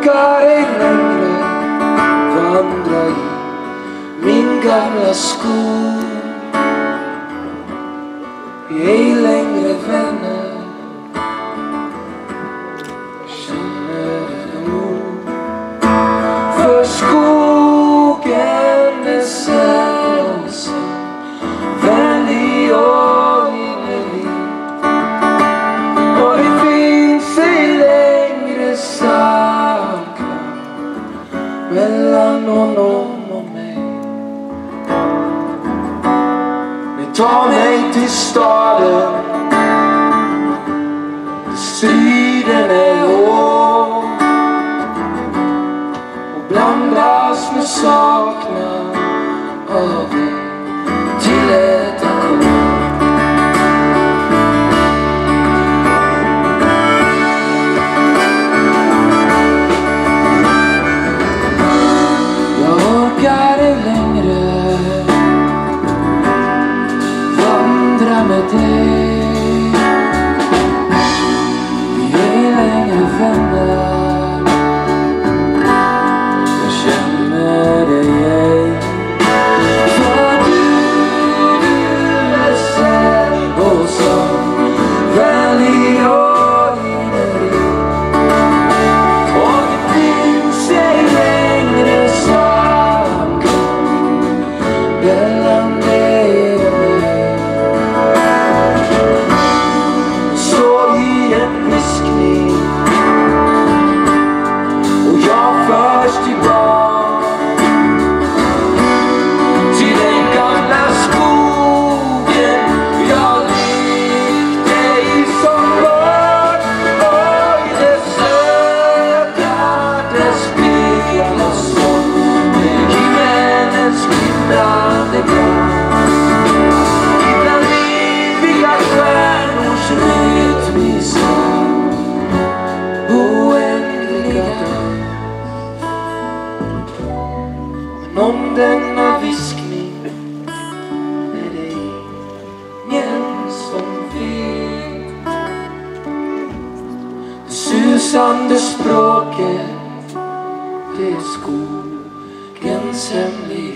orkar ej längre vandra i min gamla skog. Vi är ej längre vänner, känner det nog. För skogen är sällsam, vänlig och innerlig. Och det finns ej längre samklang mellan honom och mig. Ni tar mig till staden, striden är hård och blandas med saknad av dig till ett ackord. Jag orkar ej längre vandra med dig. Vi är ej längre vänner, jag känner dig ej. För du är snäll och sann, vänlig och innerlig. Och det finns ej längre samklang mellan dig och mig. Så i en viskning och jag förs tillbaka till den gamla skogen. Jag likt dig som barn, och i det söta dess speglar som med himmelens glimrande glans. Ibland eviga stjärnors rytmiska oändliga dans. Men om denna viskning är det ingen som vet. Det susande språket, det är skogens hemlighet.